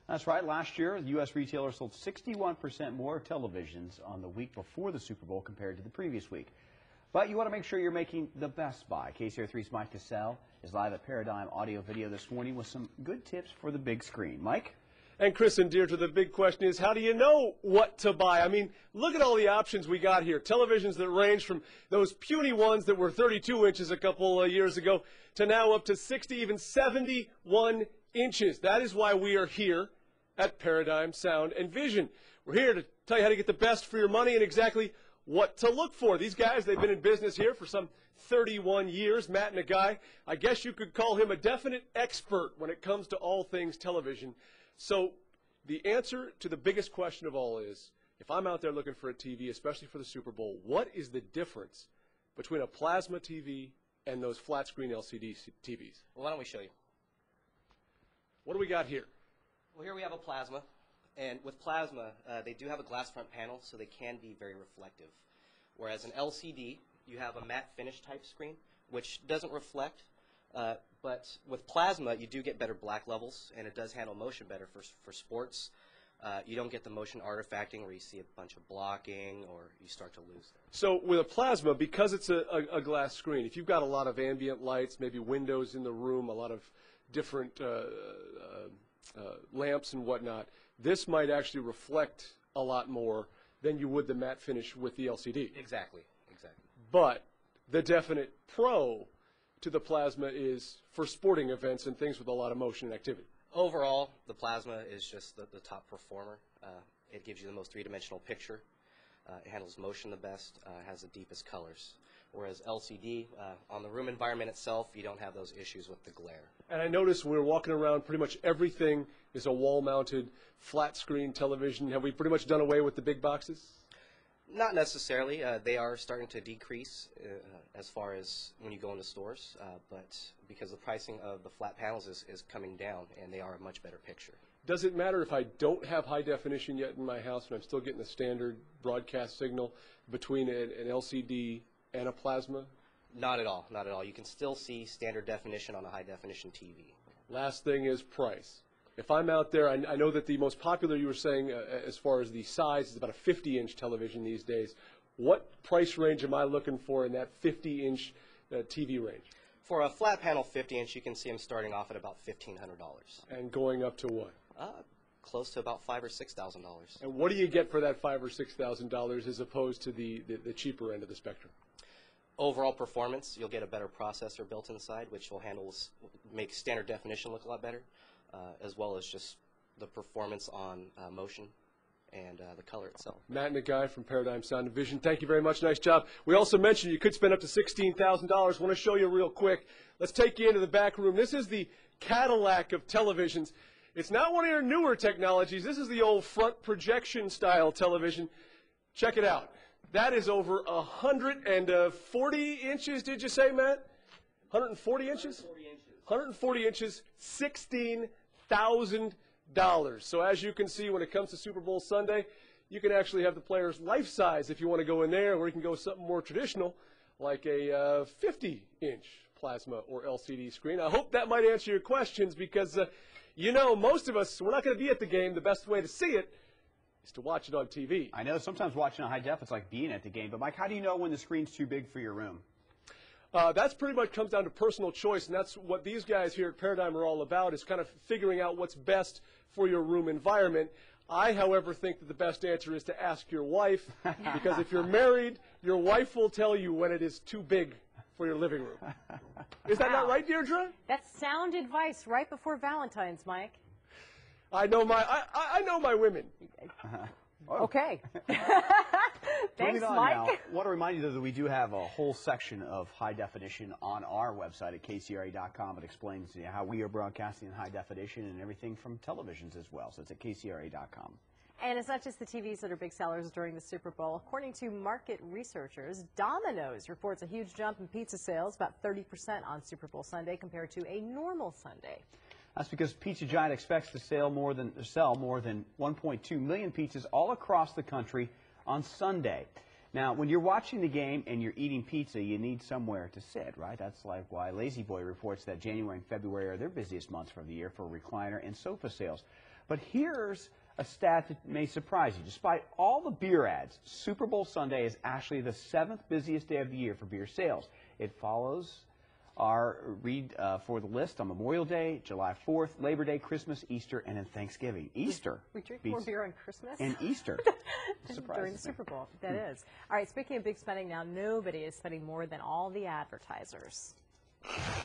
That's right. Last year, the U.S. retailers sold 61% more televisions on the week before the Super Bowl compared to the previous week. But you want to make sure you're making the best buy. KCRA3's Mike Cassell is live at Paradym Audio-Video this morning with some good tips for the big screen. Mike? And Chris and Deirdre, the big question is, how do you know what to buy? I mean, look at all the options we got here. Televisions that range from those puny ones that were 32 inches a couple of years ago to now up to 60, even 71 inches. That is why we are here at Paradym Sound and Vision. We're here to tell you how to get the best for your money and exactly what to look for. These guys, they've been in business here for some 31 years. Matt Nagaye, I guess you could call him a definite expert when it comes to all things television. So the answer to the biggest question of all is, if I'm out there looking for a TV, especially for the Super Bowl, what is the difference between a plasma TV and those flat screen LCD TVs? Well, why don't we show you? What do we got here? Well, here we have a plasma, and with plasma, they do have a glass front panel, so they can be very reflective. Whereas an LCD, you have a matte finish type screen, which doesn't reflect, but with plasma, you do get better black levels, and it does handle motion better for sports. You don't get the motion artifacting where you see a bunch of blocking or you start to lose them. So with a plasma, because it's a glass screen, if you've got a lot of ambient lights, maybe windows in the room, a lot of different lamps and whatnot, this might actually reflect a lot more than you would the matte finish with the LCD. Exactly, exactly. But the definite pro to the plasma is for sporting events and things with a lot of motion and activity. Overall, the plasma is just the top performer. It gives you the most three-dimensional picture. It handles motion the best, has the deepest colors. Whereas LCD, on the room environment itself, you don't have those issues with the glare. And I noticed when we're walking around, pretty much everything is a wall-mounted flat screen television. Have we pretty much done away with the big boxes? Not necessarily. They are starting to decrease as far as when you go into stores, but because the pricing of the flat panels is coming down, and they are a much better picture. Does it matter if I don't have high definition yet in my house and I'm still getting the standard broadcast signal between an LCD and a plasma? Not at all, not at all. You can still see standard definition on a high definition TV. Last thing is price. If I'm out there, I know that the most popular, you were saying, as far as the size, is about a 50-inch television these days. What price range am I looking for in that 50-inch TV range? For a flat panel 50-inch, you can see them starting off at about $1,500. And going up to what? Close to about $5,000 or $6,000. And what do you get for that $5,000 or $6,000 as opposed to the cheaper end of the spectrum? Overall performance, you'll get a better processor built inside, which will make standard definition look a lot better, as well as just the performance on motion and the color itself. Matt Nagaye from Paradym Sound and Vision, thank you very much. Nice job. We also mentioned you could spend up to $16,000. I want to show you real quick. Let's take you into the back room. This is the Cadillac of televisions. It's not one of your newer technologies. This is the old front projection style television. Check it out. That is over 140 inches, did you say, Matt? 140 inches? 140 inches, $16,000. So as you can see, when it comes to Super Bowl Sunday, you can actually have the players life size if you want to go in there, or you can go something more traditional, like a 50-inch plasma or LCD screen. I hope that might answer your questions because, you know, most of us, we're not going to be at the game. The best way to see it is to watch it on TV. I know sometimes watching a high def, it's like being at the game. But, Mike, how do you know when the screen's too big for your room? That's pretty much comes down to personal choice, and that's what these guys here at Paradym are all about, is kind of figuring out what's best for your room environment. I, however, think that the best answer is to ask your wife, because if you're married, your wife will tell you when it is too big for your living room. Is that not right, Deirdre? That's sound advice right before Valentine's, Mike. I know my women. Okay. Thanks, Mike. Now, I want to remind you that we do have a whole section of high definition on our website at KCRA.com. It explains how we are broadcasting in high definition and everything from televisions as well. So it's at KCRA.com. And it's not just the TVs that are big sellers during the Super Bowl. According to market researchers, Domino's reports a huge jump in pizza sales, about 30% on Super Bowl Sunday compared to a normal Sunday. That's because Pizza Giant expects to sell more than 1.2 million pizzas all across the country on Sunday. Now, when you're watching the game and you're eating pizza, you need somewhere to sit, right? That's like why Lazy Boy reports that January and February are their busiest months for the year for recliner and sofa sales. But here's a stat that may surprise you. Despite all the beer ads, Super Bowl Sunday is actually the 7th busiest day of the year for beer sales. It follows our read for the list on Memorial Day, July 4th, Labor Day, Christmas, Easter, and then Thanksgiving. Easter. We drink more beer on Christmas? And Easter. During the Super Bowl. That is. All right, speaking of big spending now, nobody is spending more than all the advertisers.